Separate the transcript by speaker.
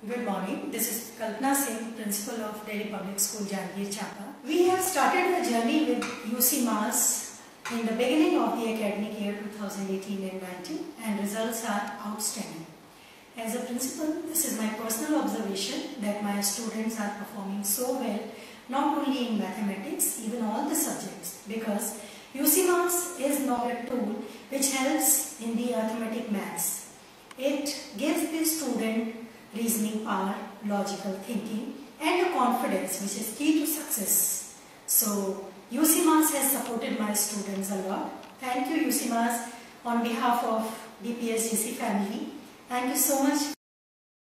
Speaker 1: Good morning. This is Kalpana Singh, Principal of Delhi Public School, Jangir, Champa. We have started a journey with UCMAS in the beginning of the academic year 2018 and 19, and results are outstanding. As a principal, this is my personal observation that my students are performing so well, not only in mathematics, even all the subjects, because UCMAS is not a tool which helps in the arithmetic maths. It gives the student reasoning power, logical thinking, and a confidence which is key to success. So UCMAS has supported my students a lot. Thank you UCMAS on behalf of DPSGC family. Thank you so much.